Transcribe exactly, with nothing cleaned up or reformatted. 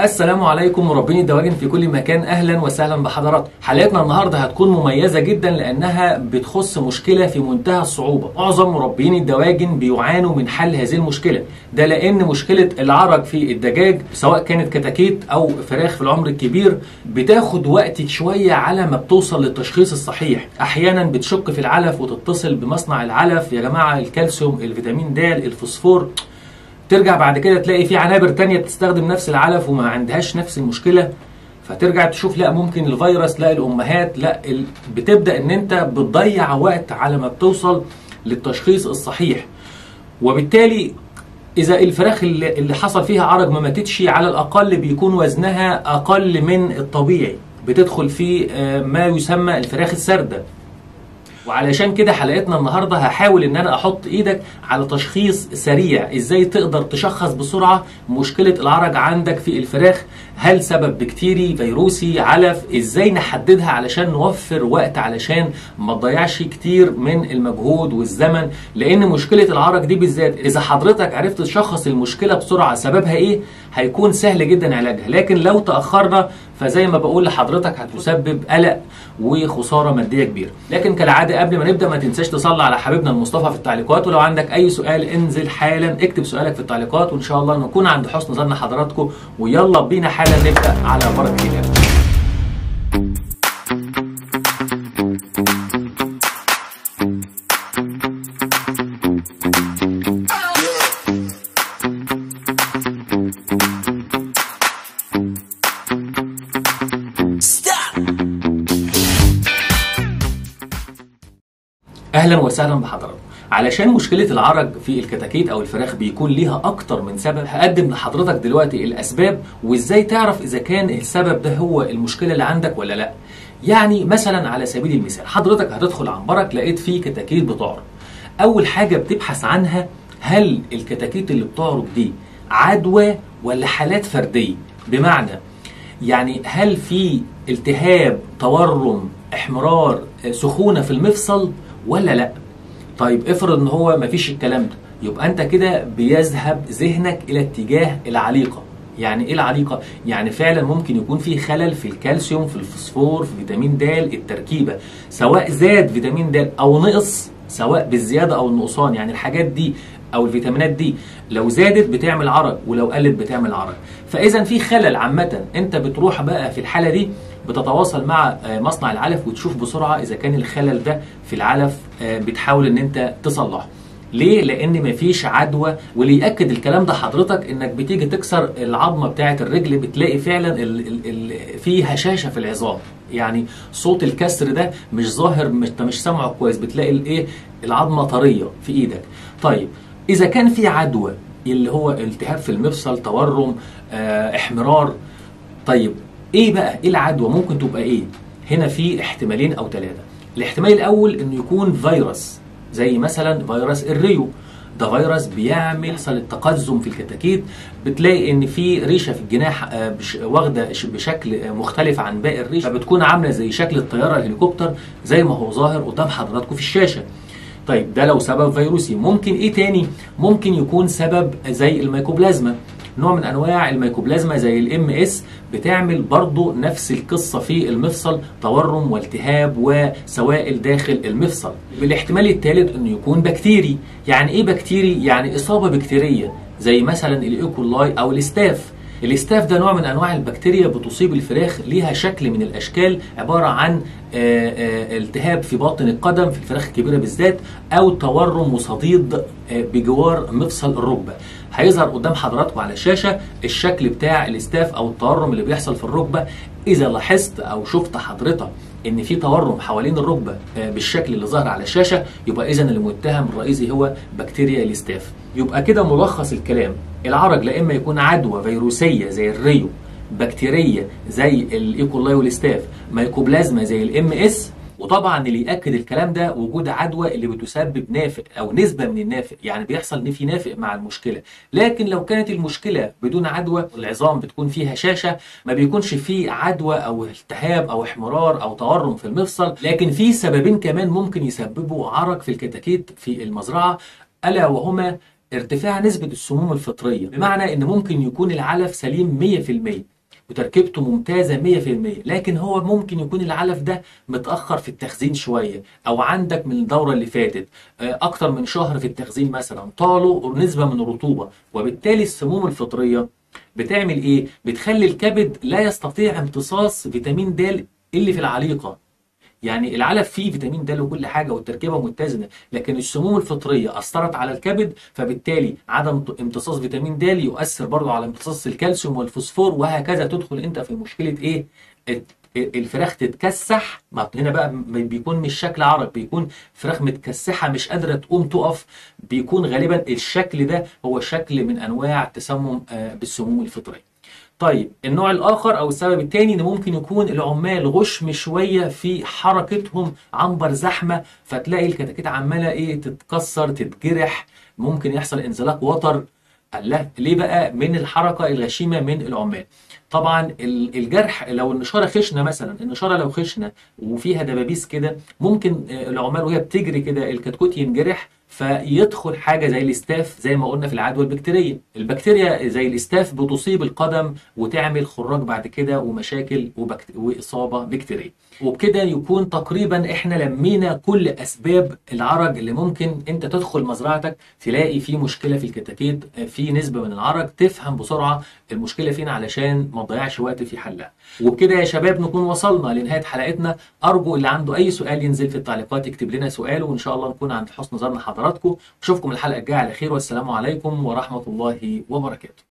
السلام عليكم مربين الدواجن في كل مكان، اهلا وسهلا بحضراتكم. حلقتنا النهارده هتكون مميزه جدا لانها بتخص مشكله في منتهى الصعوبه. معظم مربين الدواجن بيعانوا من حل هذه المشكله، ده لان مشكله العرج في الدجاج سواء كانت كتاكيت او فراخ في العمر الكبير بتاخد وقت شويه على ما بتوصل للتشخيص الصحيح. احيانا بتشك في العلف وتتصل بمصنع العلف، يا جماعه الكالسيوم، الفيتامين د، الفوسفور، ترجع بعد كده تلاقي في عنابر تانية بتستخدم نفس العلف وما عندهاش نفس المشكلة، فترجع تشوف لا ممكن الفيروس، لا الأمهات، لا ال... بتبدأ ان انت بتضيع وقت على ما بتوصل للتشخيص الصحيح. وبالتالي إذا الفراخ اللي, اللي حصل فيها عرج ما ماتتش، على الأقل بيكون وزنها أقل من الطبيعي، بتدخل في ما يسمى الفراخ السردة. وعلشان كده حلقتنا النهارده هحاول ان انا احط ايدك على تشخيص سريع ازاي تقدر تشخص بسرعه مشكله العرج عندك في الفراخ. هل سبب بكتيري، فيروسي، علف؟ ازاي نحددها علشان نوفر وقت، علشان ما تضيعش كتير من المجهود والزمن. لان مشكله العرج دي بالذات اذا حضرتك عرفت تشخص المشكله بسرعه سببها ايه هيكون سهل جدا علاجها، لكن لو تاخرنا فزي ما بقول لحضرتك هتسبب قلق وخساره ماديه كبيره. لكن كالعاده قبل ما نبدا ما تنساش تصلي على حبيبنا المصطفى في التعليقات، ولو عندك اي سؤال انزل حالا اكتب سؤالك في التعليقات، وان شاء الله نكون عند حسن ظن حضراتكم. ويلا بينا حالا نبدا على بركه الله. اهلا وسهلا بحضراتكم. علشان مشكله العرج في الكتاكيت او الفراخ بيكون ليها اكتر من سبب، هقدم لحضرتك دلوقتي الاسباب وازاي تعرف اذا كان السبب ده هو المشكله اللي عندك ولا لا. يعني مثلا على سبيل المثال حضرتك هتدخل عنبرك لقيت فيه كتاكيت بتعرج، اول حاجه بتبحث عنها هل الكتاكيت اللي بتعرج دي عدوى ولا حالات فرديه. بمعنى يعني هل في التهاب، تورم، احمرار، سخونه في المفصل ولا لا؟ طيب افرض ان هو مفيش الكلام ده، يبقى انت كده بيذهب ذهنك الى اتجاه العليقه. يعني ايه العليقه؟ يعني فعلا ممكن يكون في خلل في الكالسيوم، في الفوسفور، في فيتامين د، التركيبه سواء زاد فيتامين د او نقص، سواء بالزياده او النقصان. يعني الحاجات دي او الفيتامينات دي لو زادت بتعمل عرج ولو قلت بتعمل عرج. فاذا في خلل عامه، انت بتروح بقى في الحاله دي بتتواصل مع مصنع العلف وتشوف بسرعه اذا كان الخلل ده في العلف، بتحاول ان انت تصلحه. ليه؟ لان مفيش عدوى. واللي ياكد الكلام ده حضرتك انك بتيجي تكسر العظمه بتاعه الرجل بتلاقي فعلا ال ال ال في هشاشه في العظام، يعني صوت الكسر ده مش ظاهر، مش مش سامعه كويس، بتلاقي الايه العظمه طريه في ايدك. طيب اذا كان في عدوى اللي هو التهاب في المفصل، تورم، آه، احمرار، طيب ايه بقى ايه العدوى؟ ممكن تبقى ايه؟ هنا في احتمالين او ثلاثه. الاحتمال الاول انه يكون فيروس، زي مثلا فيروس الريو، ده فيروس بيعمل يحصل التقزم في الكتاكيت، بتلاقي ان في ريشه في الجناح واخده بشكل مختلف عن باقي الريشه، فبتكون عامله زي شكل الطياره الهليكوبتر زي ما هو ظاهر قدام حضراتكم في الشاشه. طيب ده لو سبب فيروسي. ممكن ايه تاني؟ ممكن يكون سبب زي الميكوبلازما، نوع من انواع الميكوبلازما زي الام اس بتعمل برضو نفس القصه في المفصل، تورم والتهاب وسوائل داخل المفصل. بالاحتمال الثالث انه يكون بكتيري. يعني ايه بكتيري؟ يعني اصابه بكتيريه زي مثلا الايكولاي او الاستاف. الاستاف ده نوع من انواع البكتيريا بتصيب الفراخ، ليها شكل من الاشكال عباره عن التهاب في باطن القدم في الفراخ الكبيره بالذات، او تورم وصديد بجوار مفصل الركبه. هيظهر قدام حضراتكم على الشاشه الشكل بتاع الاستاف او التورم اللي بيحصل في الركبه. اذا لاحظت او شفت حضرتك ان في تورم حوالين الركبه بالشكل اللي ظاهر على الشاشه، يبقى اذا المتهم الرئيسي هو بكتيريا الاستاف. يبقى كده ملخص الكلام، العرج لا اما يكون عدوى فيروسيه زي الريو، بكتيريه زي الايكولاي والاستاف، ميكوبلازما زي الام اس، وطبعا اللي ياكد الكلام ده وجود عدوى اللي بتسبب نافق او نسبه من النافق، يعني بيحصل ان في نافق مع المشكله. لكن لو كانت المشكله بدون عدوى والعظام بتكون فيها هشاشه، ما بيكونش فيه عدوى او التهاب او احمرار او تورم في المفصل. لكن في سببين كمان ممكن يسببوا عرج في الكتاكيت في المزرعه، الا وهما ارتفاع نسبة السموم الفطرية، بمعنى ان ممكن يكون العلف سليم مية في المية وتركيبته ممتازة مية في المية، لكن هو ممكن يكون العلف ده متأخر في التخزين شوية، او عندك من الدورة اللي فاتت اكتر من شهر في التخزين مثلا، طالوا نسبة من الرطوبة، وبالتالي السموم الفطرية بتعمل ايه؟ بتخلي الكبد لا يستطيع امتصاص فيتامين د اللي في العليقة. يعني العلف فيه فيتامين د وكل حاجه والتركيبه متزنه، لكن السموم الفطريه اثرت على الكبد، فبالتالي عدم امتصاص فيتامين د يؤثر برضه على امتصاص الكالسيوم والفوسفور، وهكذا تدخل انت في مشكله ايه؟ الفراخ تتكسح. هنا بقى بيكون مش شكل عرق، بيكون فراخ متكسحه مش قادره تقوم تقف، بيكون غالبا الشكل ده هو شكل من انواع التسمم بالسموم الفطريه. طيب النوع الاخر او السبب الثاني ان ممكن يكون العمال غشم شويه في حركتهم، عنبر زحمه، فتلاقي الكتاكيت عماله ايه؟ تتكسر، تتجرح، ممكن يحصل انزلاق وتر. الله، ليه بقى؟ من الحركه الغشيمه من العمال. طبعا الجرح لو النشاره خشنه مثلا، النشاره لو خشنه وفيها دبابيس كده، ممكن العمال وهي بتجري كده الكتكوت ينجرح، فيدخل حاجه زي الاستاف، زي ما قلنا في العدوى البكتيريه. البكتيريا زي الاستاف بتصيب القدم وتعمل خراج بعد كده ومشاكل وبكت... واصابه بكتيريه. وبكده يكون تقريبا احنا لمينا كل اسباب العرج اللي ممكن انت تدخل مزرعتك تلاقي فيه مشكله في الكتاكيت، في نسبه من العرج، تفهم بسرعه المشكله فين علشان ما تضيعش وقت في حلها. وبكده يا شباب نكون وصلنا لنهايه حلقتنا. ارجو اللي عنده اي سؤال ينزل في التعليقات يكتب لنا سؤاله، وان شاء الله نكون عند حسن ظن حضراتكم. اشوفكم الحلقه الجايه على خير، والسلام عليكم ورحمه الله وبركاته.